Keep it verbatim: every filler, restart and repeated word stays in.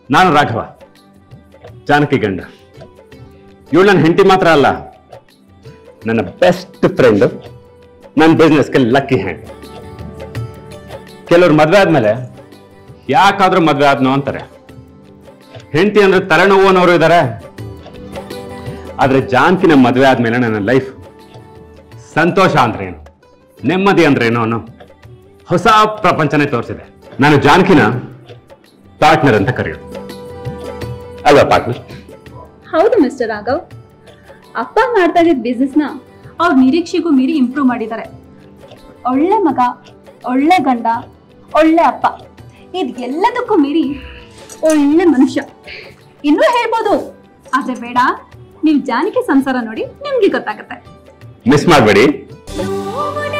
ನಾನು ರಾಘವ, ಜಾನಕಿ ಗಂಡ. ಇವಳು ನನ್ನ ಹೆಂಡತಿ ಮಾತ್ರ ಅಲ್ಲ, ನನ್ನ ಬೆಸ್ಟ್ ಫ್ರೆಂಡ್, ನನ್ನ ಬಿಸ್ನೆಸ್ಗೆ ಲಕ್ಕಿ ಹ್ಯಾಂಡ್. ಕೆಲವ್ರು ಮದ್ವೆ ಆದ್ಮೇಲೆ ಯಾಕಾದ್ರೂ ಮದ್ವೆ ಆದ್ನೋ ಅಂತಾರೆ. ಹೆಂಡತಿ ಅಂದ್ರೆ ತಲೆನೋವು ಅನ್ನೋರು ಇದ್ದಾರೆ. ಆದ್ರೆ ಜಾನಕಿನ ಮದ್ವೆ ಆದ್ಮೇಲೆ ನನ್ನ ಲೈಫ್ ಸಂತೋಷ ಅಂದ್ರೇನು, ನೆಮ್ಮದಿ ಅಂದ್ರೇನು ಅನ್ನೋ ಹೊಸ ಪ್ರಪಂಚನೇ ತೋರಿಸಿದೆ. ನಾನು ಜಾನಕಿನ ಪಾರ್ಟ್ನರ್ ಅಂತ ಕರೆಯೋದು ಅಲ್ವಾ ಪಾರ್ಟ್ನರ್? ಹೌದು ಮಿಸ್ಟರ್ ರಾಘವ್, ಅಪ್ಪ ಮಾಡ್ತಾ ಇದ್ದ ಬಿಸ್ನೆಸ್ ನ ಅವ್ರ ನಿರೀಕ್ಷೆಗೂ ಮೀರಿ ಇಂಪ್ರೂವ್ ಮಾಡಿದ್ದಾರೆ. ಒಳ್ಳೆ ಮಗ, ಒಳ್ಳೆ ಗಂಡ, ಒಳ್ಳೆ ಅಪ್ಪ, ಇದು ಎಲ್ಲದಕ್ಕೂ ಮೀರಿ ಒಳ್ಳೆ ಮನುಷ್ಯ ಇನ್ನೂ ಹೇಳ್ಬೋದು. ಆದ್ರೆ ಬೇಡ, ನೀವು ಜಾನಕಿ ಸಂಸಾರ ನೋಡಿ ನಿಮ್ಗೆ ಗೊತ್ತಾಗತ್ತೆ. ಮಿಸ್ ಮಾಡಬೇಡಿ.